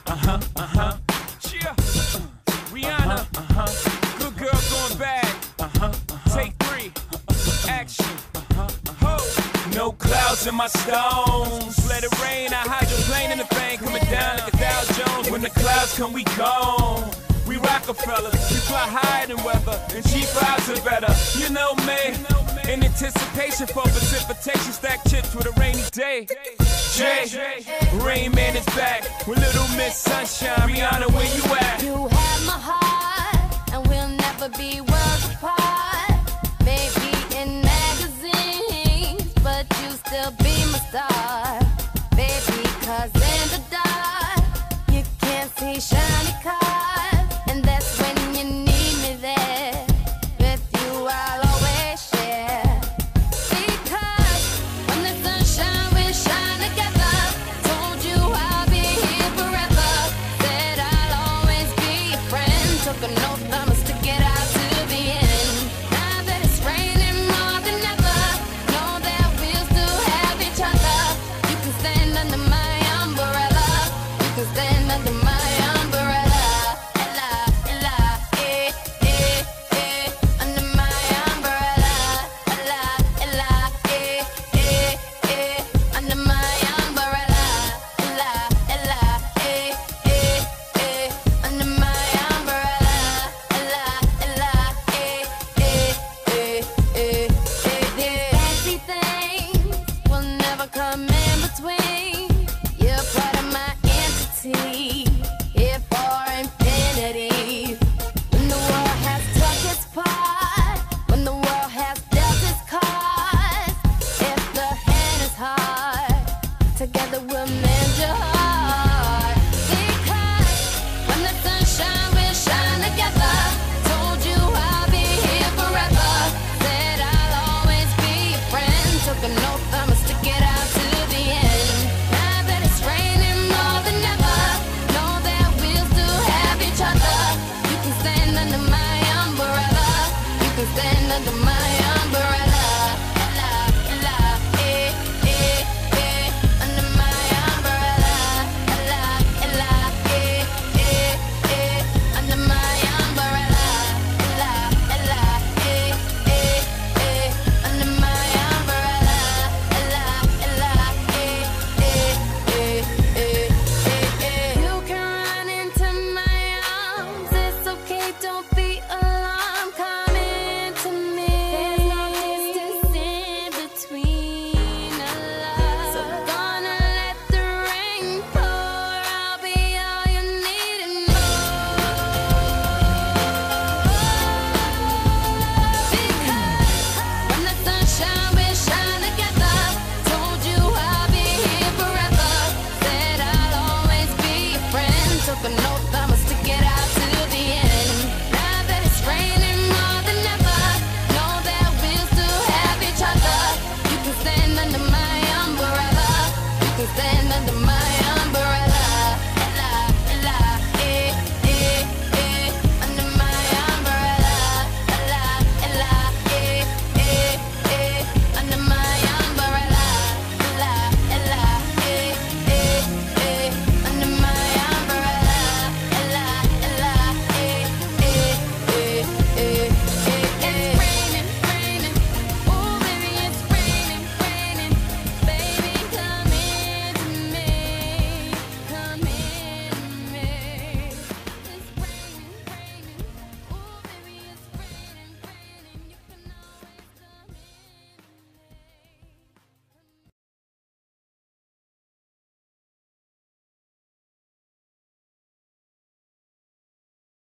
Yeah. Rihanna. Good girl going bad. Take 3. Action. Ho. No clouds in my stones. Let it rain. I hydroplane in the vein. Coming down like a Dow Jones. When the clouds come, we gone. We Rockefellers, we fly higher than weather, and cheap vibes are better. You know me, in anticipation for precipitation, stack chips with a rainy day. Jay, Rain Man is back with Little Miss Sunshine. Rihanna, where you at? You have my heart, and we'll never be worlds apart. Maybe in magazines, but you still be my star. Baby, 'cause in the dark, you can't see shiny cars. Together we'll mend your heart. Because when the sunshine will shine together. Told you I'll be here forever. Said I'll always be your friend. Took an oath, I'ma stick it out to the end. Now that it's raining more than ever, know that we'll still have each other. You can stand under my umbrella. You can stand under my umbrella. Took an oath, I'ma stick it out to the end. Now that it's raining more than ever, know that we'll still have each other. You can stand under my umbrella. You can stand under my umbrella.